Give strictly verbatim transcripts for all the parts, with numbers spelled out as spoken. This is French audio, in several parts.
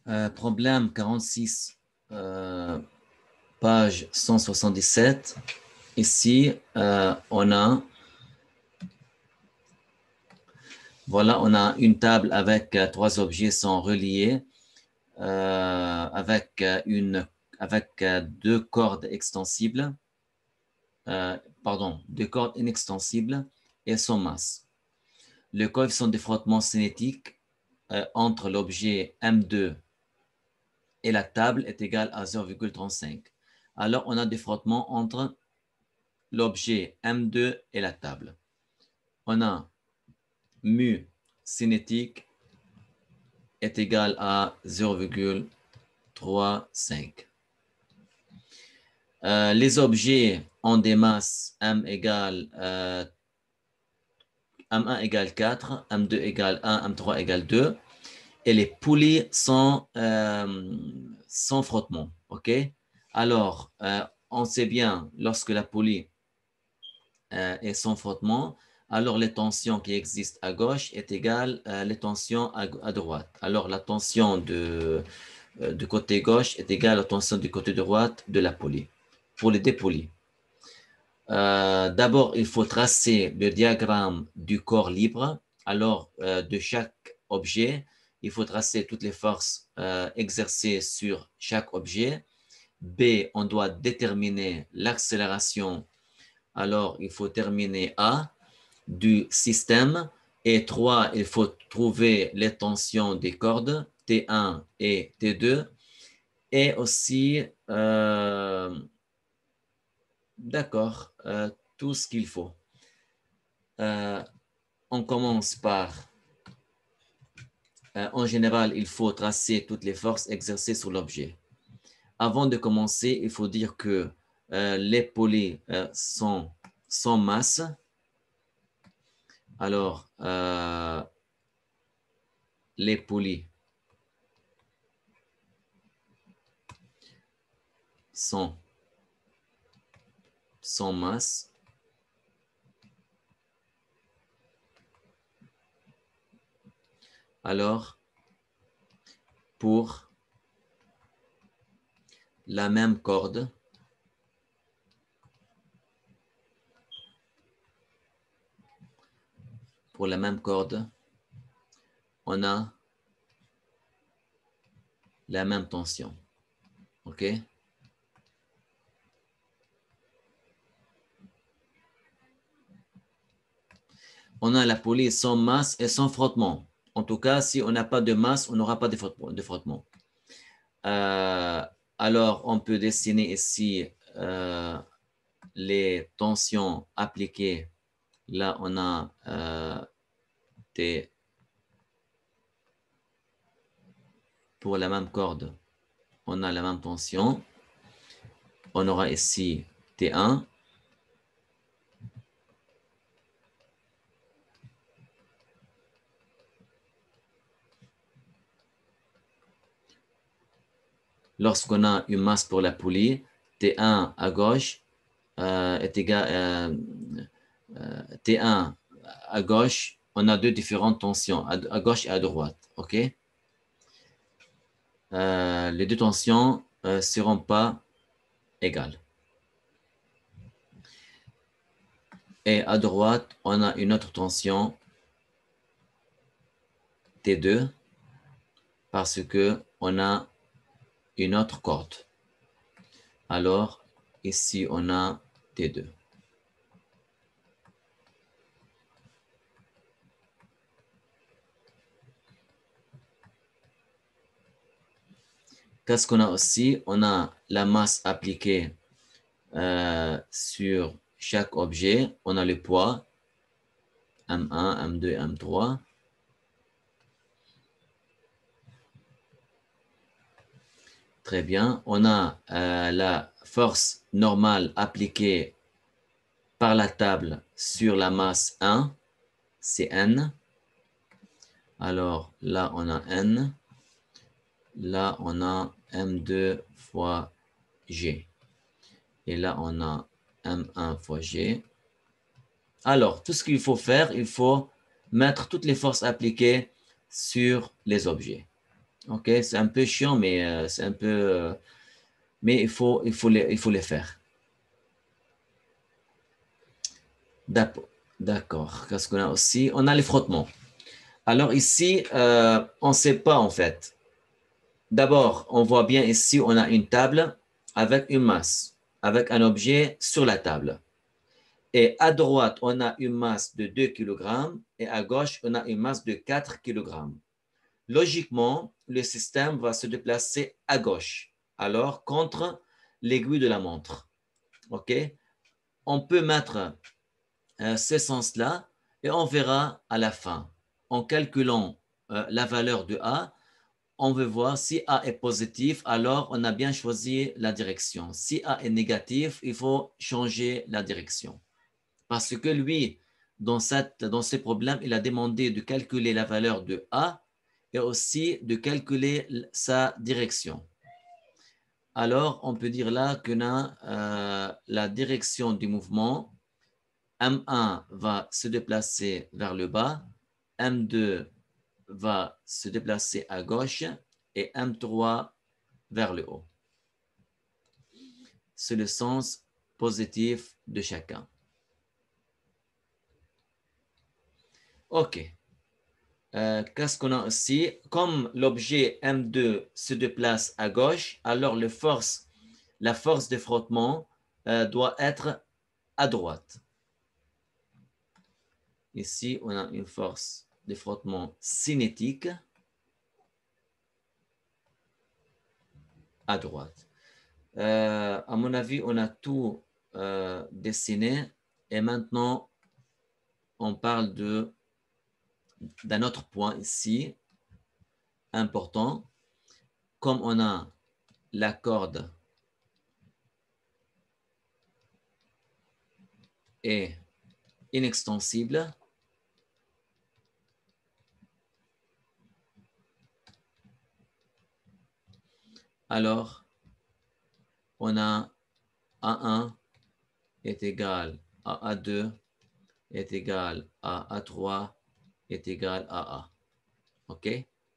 Euh, problème quarante-six, euh, page cent soixante-dix-sept. Ici, euh, on a, voilà, on a une table avec euh, trois objets sont reliés euh, avec euh, une, avec euh, deux cordes extensibles, euh, pardon, deux cordes inextensibles et sans masse. Le coefficient de frottement cinétique euh, entre l'objet M deux et la table est égal à zéro virgule trente-cinq. Alors, on a des frottements entre l'objet M deux et la table. On a mu cinétique est égal à zéro virgule trente-cinq. Euh, les objets ont des masses M égale euh, M un égale quatre, M deux égale un, M trois égale deux. Et les poulies sont euh, sans frottement. OK? Alors, euh, on sait bien, lorsque la poulie euh, est sans frottement, alors les tensions qui existent à gauche est égale à les tensions à, à droite. Alors, la tension de, euh, du côté gauche est égale à la tension du côté droite de la poulie. Pour les dépoulies. Euh, D'abord, il faut tracer le diagramme du corps libre. Alors, euh, de chaque objet, il faut tracer toutes les forces euh, exercées sur chaque objet. B, on doit déterminer l'accélération. Alors, il faut terminer A du système. Et trois, il faut trouver les tensions des cordes, T un et T deux. Et aussi, euh, d'accord, euh, tout ce qu'il faut. Euh, on commence par, euh, en général, il faut tracer toutes les forces exercées sur l'objet. Avant de commencer, il faut dire que euh, les poulies euh, sont sans masse. Alors, euh, les poulies sont sans masse. Alors, pour la même corde, pour la même corde, on a la même tension. OK? On a la poulie sans masse et sans frottement. En tout cas, si on n'a pas de masse, on n'aura pas de frottement. Euh, alors, on peut dessiner ici euh, les tensions appliquées. Là, on a euh, des, pour la même corde, on a la même tension. On aura ici T un. Lorsqu'on a une masse pour la poulie, T un à gauche euh, est égal euh, euh, T un à gauche, on a deux différentes tensions, à, à gauche et à droite. OK? Euh, les deux tensions ne euh, seront pas égales. Et à droite, on a une autre tension, T deux, parce qu'on a une autre corde. Alors, ici, on a T deux. Qu'est-ce qu'on a aussi? On a la masse appliquée euh, sur chaque objet. On a le poids, M un, M deux, M trois. Très bien. On a euh, la force normale appliquée par la table sur la masse un, c'est N. Alors là, on a N. Là, on a M deux fois G. Et là, on a M un fois G. Alors, tout ce qu'il faut faire, il faut mettre toutes les forces appliquées sur les objets. Ok, c'est un peu chiant, mais euh, c'est un peu... euh, mais il faut, il faut les, il faut les faire. D'accord. D'accord. Qu'est-ce qu'on a aussi? On a les frottements. Alors ici, euh, on ne sait pas en fait. D'abord, on voit bien ici, on a une table avec une masse, avec un objet sur la table. Et à droite, on a une masse de deux kilogrammes et à gauche, on a une masse de quatre kilogrammes. Logiquement, le système va se déplacer à gauche, alors contre l'aiguille de la montre. OK? On peut mettre euh, ce sens-là et on verra à la fin. En calculant euh, la valeur de A, on veut voir si A est positif, alors on a bien choisi la direction. Si A est négatif, il faut changer la direction. Parce que lui, dans, cette, dans ce problème, il a demandé de calculer la valeur de A et aussi de calculer sa direction. Alors, on peut dire là que euh, la direction du mouvement, M un va se déplacer vers le bas, M deux va se déplacer à gauche et M trois vers le haut. C'est le sens positif de chacun. OK. Euh, qu'est-ce qu'on a aussi? Comme l'objet M deux se déplace à gauche, alors le force, la force de frottement euh, doit être à droite. Ici, on a une force de frottement cinétique à droite. Euh, à mon avis, on a tout euh, dessiné et maintenant, on parle de d'un autre point ici, important. Comme on a la corde est inextensible, alors on a A un est égal à A deux est égal à A trois est égal à A. OK?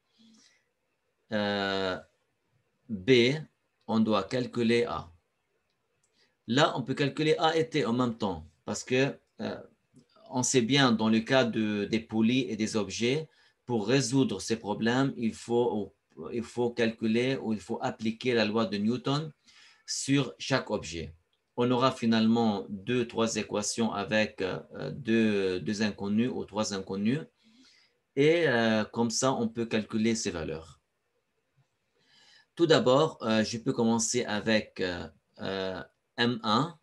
Euh, B, on doit calculer A. Là, on peut calculer A et T en même temps parce que euh, on sait bien dans le cas de, des poulies et des objets, pour résoudre ces problèmes, il faut, il faut calculer ou il faut appliquer la loi de Newton sur chaque objet. On aura finalement deux, trois équations avec euh, deux, deux inconnus ou trois inconnus. Et euh, comme ça, on peut calculer ces valeurs. Tout d'abord, euh, je peux commencer avec euh, euh, M un.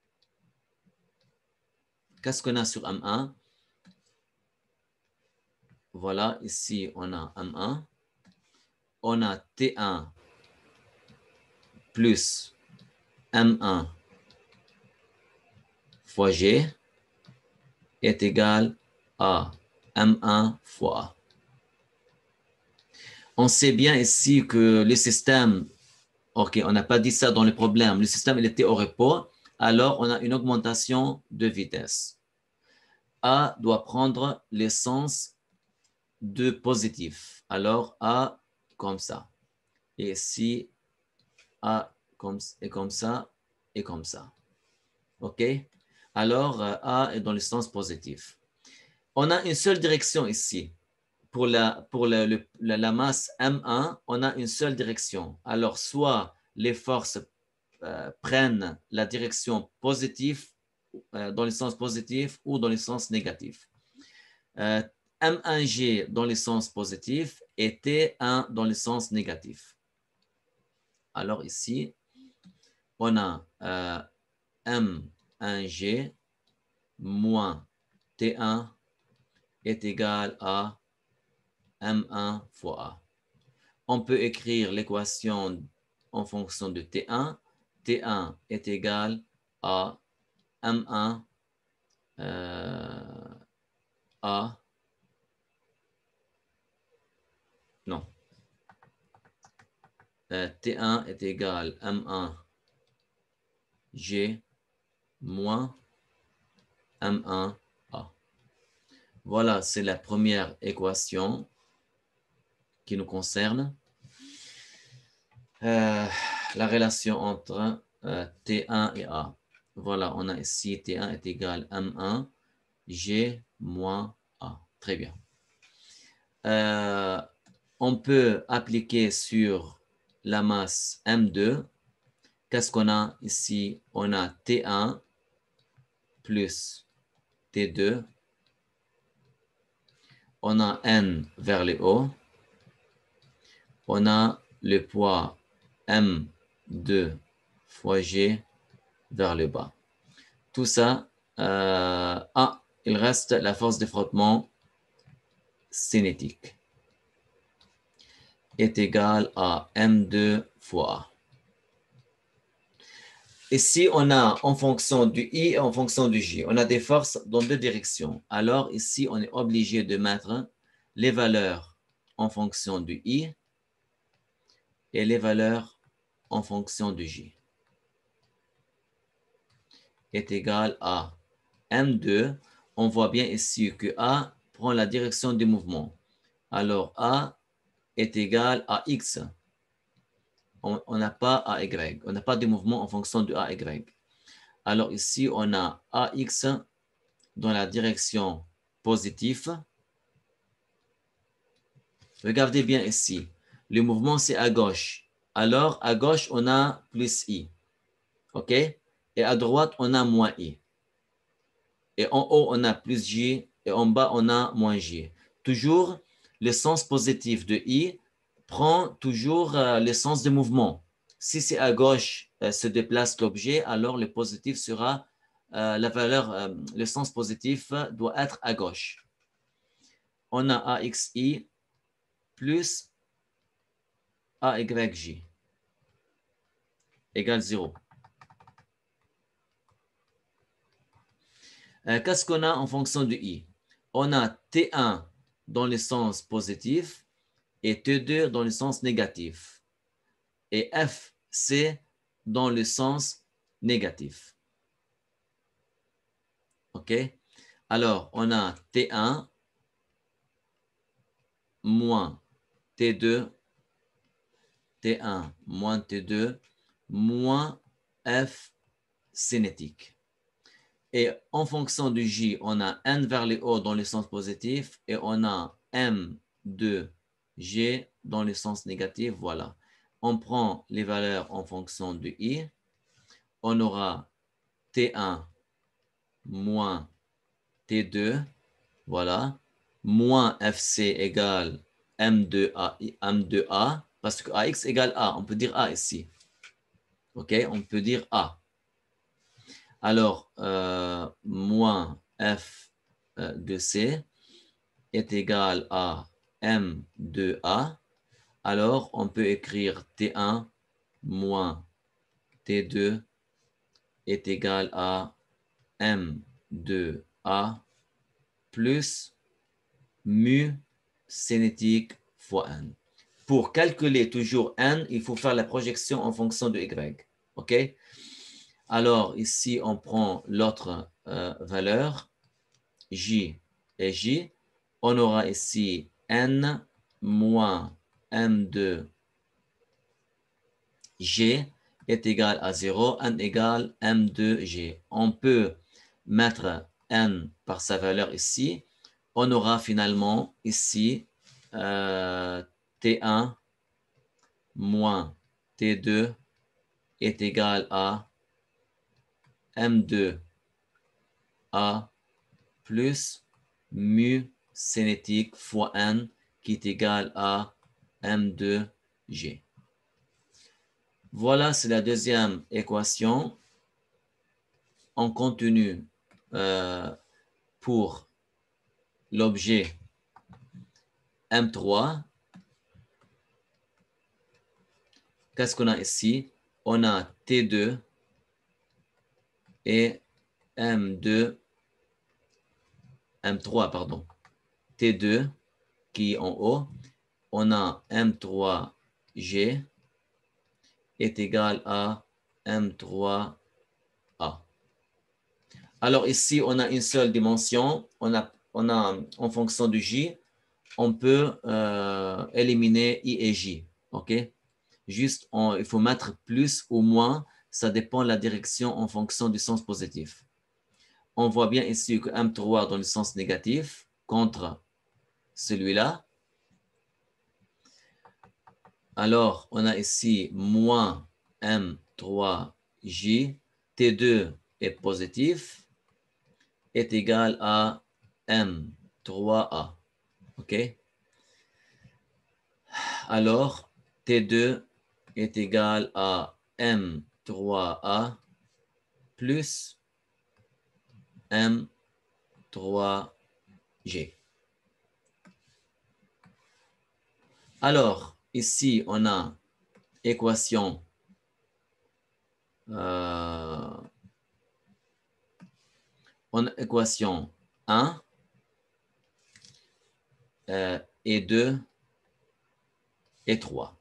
Qu'est-ce qu'on a sur M un? Voilà, ici, on a M un. On a T un plus M un fois G est égal à M un fois A. On sait bien ici que le système, ok, on n'a pas dit ça dans le problème, le système il était au repos, alors on a une augmentation de vitesse. A doit prendre l'essence de positif. Alors A comme ça. Et ici, A comme, est comme ça et comme ça. OK? Alors, A est dans le sens positif. On a une seule direction ici. Pour la, pour le, le, la, la masse M un, on a une seule direction. Alors, soit les forces euh, prennent la direction positive, euh, dans le sens positif ou dans le sens négatif. Euh, M un G dans le sens positif et T un dans le sens négatif. Alors ici, on a euh, M un G moins T un est égal à M un fois A. On peut écrire l'équation en fonction de T un. T un est égal à M un euh, A. Non. Euh, T un est égal à M un G moins M un A. Voilà, c'est la première équation qui nous concerne. euh, la relation entre euh, T un et A. Voilà, on a ici T un est égal à M un, G moins A. Très bien. Euh, on peut appliquer sur la masse M deux. Qu'est-ce qu'on a ici? On a T un plus T deux. On a N vers le haut. On a le poids M deux fois G vers le bas. Tout ça, euh, ah, il reste la force de frottement cinétique est égale à M deux fois A. Ici, on a en fonction du I et en fonction du J, on a des forces dans deux directions. Alors ici, on est obligé de mettre les valeurs en fonction du I et les valeurs en fonction du J. Est égal à M deux. On voit bien ici que A prend la direction du mouvement. Alors A est égal à X. On n'a pas A Y. On n'a pas de mouvement en fonction de A Y. Alors ici, on a A X dans la direction positive. Regardez bien ici. Le mouvement, c'est à gauche. Alors, à gauche, on a plus I. OK? Et à droite, on a moins I. Et en haut, on a plus J. Et en bas, on a moins J. Toujours, le sens positif de I prend toujours euh, le sens de mouvement. Si c'est à gauche, euh, se déplace l'objet, alors le positif sera, euh, la valeur, euh, le sens positif doit être à gauche. On a A X I plus A Y J égale zéro. Euh, Qu'est-ce qu'on a en fonction de I? On a T un dans le sens positif et T deux dans le sens négatif. Et F C dans le sens négatif. OK? Alors, on a T un moins T deux, T un moins T deux, moins F cinétique. Et en fonction du J, on a N vers le haut dans le sens positif et on a M deux G dans le sens négatif. Voilà. On prend les valeurs en fonction du I. On aura T un moins T deux. Voilà. Moins F C égale M deux A, M deux A. Parce que A X égale A. On peut dire A ici. OK? On peut dire A. Alors, euh, moins F de C est égal à M deux A. Alors, on peut écrire T un moins T deux est égal à M deux A plus mu cinétique fois N. Pour calculer toujours N, il faut faire la projection en fonction de Y. OK? Alors, ici, on prend l'autre euh, valeur, J et J. On aura ici N moins M deux G est égal à zéro, N égale M deux G. On peut mettre N par sa valeur ici. On aura finalement ici euh, T un moins T deux est égal à M deux A plus mu cinétique fois N qui est égal à M deux G. Voilà, c'est la deuxième équation. On continue euh, pour l'objet M trois. Qu'est-ce qu'on a ici? On a T deux et M deux, M trois, pardon. T deux qui est en haut. On a M trois G est égal à M trois A. Alors ici, on a une seule dimension. On a, on a en fonction du J, on peut euh, éliminer I et J. OK? Juste, on, il faut mettre plus ou moins, ça dépend de la direction en fonction du sens positif. On voit bien ici que M trois dans le sens négatif contre celui-là. Alors, on a ici moins M trois J. T deux est positif, est égal à M trois A. OK? Alors, T deux est égal à M trois A plus M trois G. Alors, ici, on a équation euh, on a équation un euh, et deux et trois.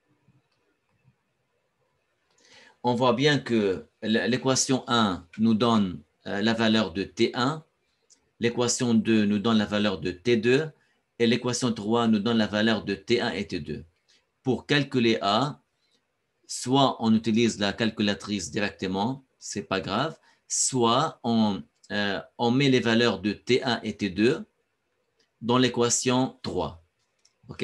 On voit bien que l'équation un nous donne euh, la valeur de T un, l'équation deux nous donne la valeur de T deux et l'équation trois nous donne la valeur de T un et T deux. Pour calculer A, soit on utilise la calculatrice directement, c'est pas grave, soit on, euh, on met les valeurs de T un et T deux dans l'équation trois. OK?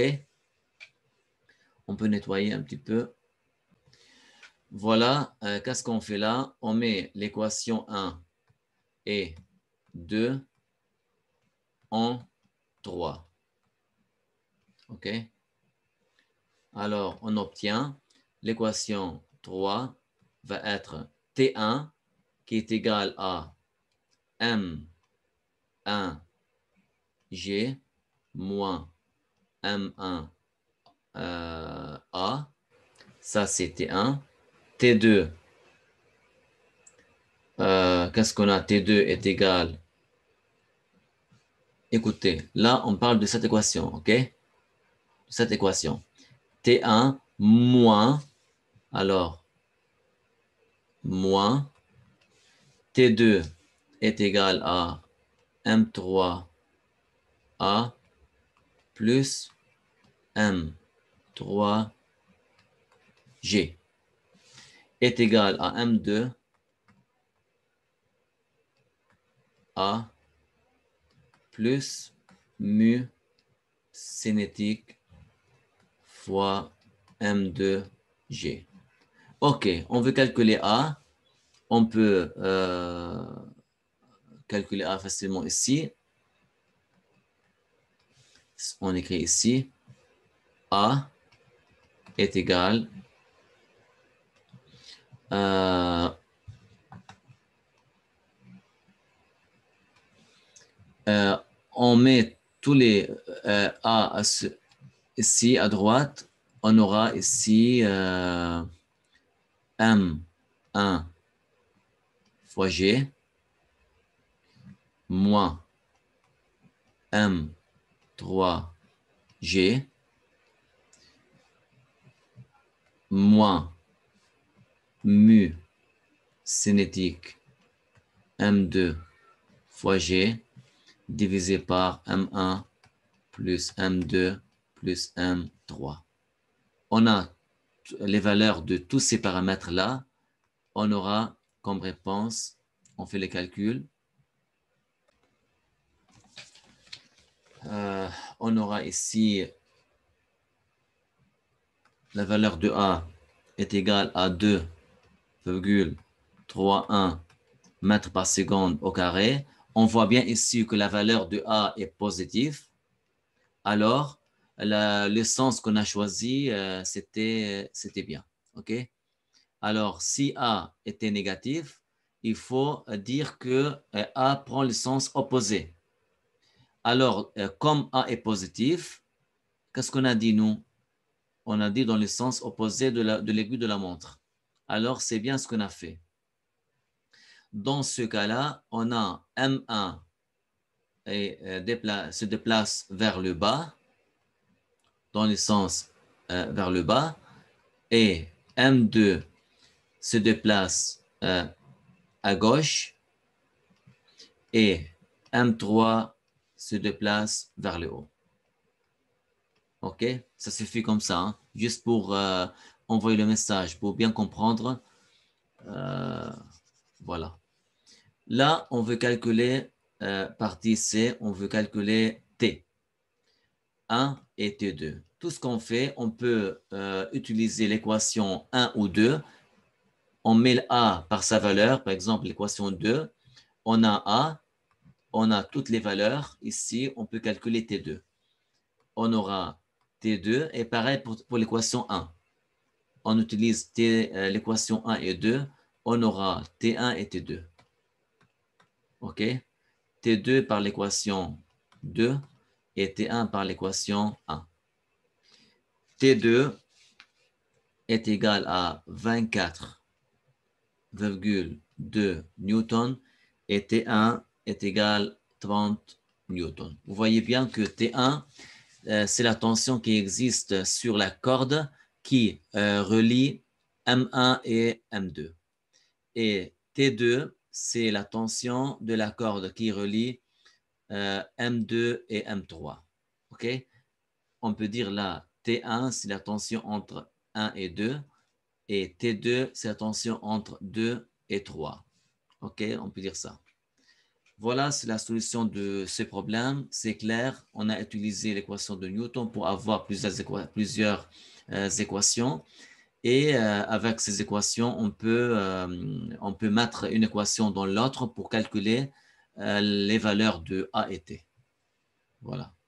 On peut nettoyer un petit peu. Voilà, euh, qu'est-ce qu'on fait là? On met l'équation un et deux en trois. OK? Alors, on obtient l'équation trois va être T un qui est égal à M un G moins M un euh, A. Ça, c'est T un. T deux, euh, qu'est-ce qu'on a? T deux est égal. Écoutez, là, on parle de cette équation, OK? Cette équation. T un moins, alors, moins, T deux est égal à M trois A plus M trois G est égal à M deux A plus mu cinétique fois M deux G. OK, on veut calculer A. On peut euh, calculer A facilement ici. On écrit ici A est égal euh, euh, on met tous les euh, A à ce, ici à droite. On aura ici euh, M un fois G moins M trois G moins mu cinétique M deux fois G divisé par M un plus M deux plus M trois. On a les valeurs de tous ces paramètres-là. On aura comme réponse, on fait les calculs, euh, on aura ici la valeur de A est égale à deux virgule trente et un mètres par seconde au carré. On voit bien ici que la valeur de A est positive. Alors, la, le sens qu'on a choisi, euh, c'était, c'était bien. OK? Alors, si A était négatif, il faut dire que euh, A prend le sens opposé. Alors, euh, comme A est positif, qu'est-ce qu'on a dit, nous? On a dit dans le sens opposé de l'aiguille de, de la montre. Alors, c'est bien ce qu'on a fait. Dans ce cas-là, on a M un et, euh, déplace, se déplace vers le bas, dans le sens euh, vers le bas, et M deux se déplace euh, à gauche, et M trois se déplace vers le haut. OK? Ça suffit comme ça, hein? Juste pour... Euh, envoyer le message pour bien comprendre. Euh, voilà. Là, on veut calculer, euh, partie C, on veut calculer T un et T deux. Tout ce qu'on fait, on peut euh, utiliser l'équation un ou deux. On met le A par sa valeur, par exemple l'équation deux. On a A, on a toutes les valeurs. Ici, on peut calculer T deux. On aura T deux et pareil pour, pour l'équation un. On utilise euh, l'équation un et deux. On aura T un et T deux. OK? T deux par l'équation deux et T un par l'équation un. T deux est égal à vingt-quatre virgule deux newtons et T un est égal à trente newtons. Vous voyez bien que T un, euh, c'est la tension qui existe sur la corde qui euh, relie M un et M deux. Et T deux, c'est la tension de la corde qui relie euh, M deux et M trois. OK? On peut dire là, T un, c'est la tension entre un et deux. Et T deux, c'est la tension entre deux et trois. OK? On peut dire ça. Voilà, c'est la solution de ce problème. C'est clair, on a utilisé l'équation de Newton pour avoir plusieurs, équa plusieurs euh, équations. Et euh, avec ces équations, on peut, euh, on peut mettre une équation dans l'autre pour calculer euh, les valeurs de A et T. Voilà.